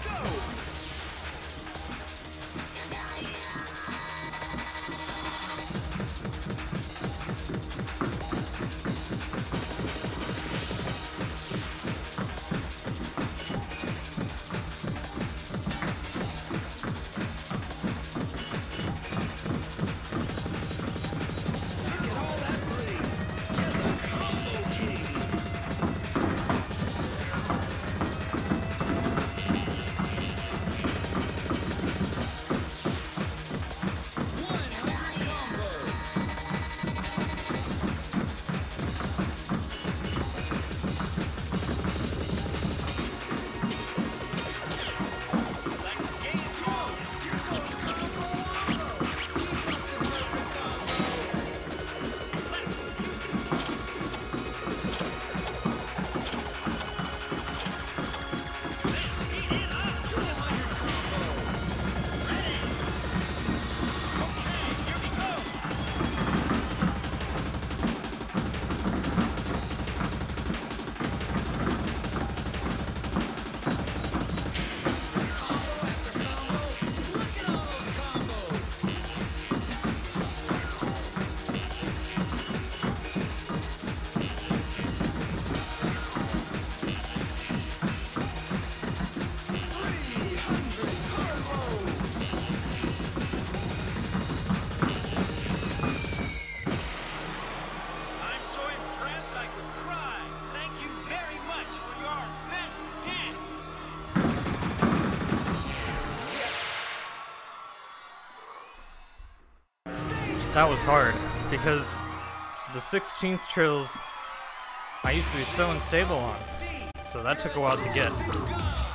That was hard, because the 16th trills I used to be so unstable on, so that took a while to get.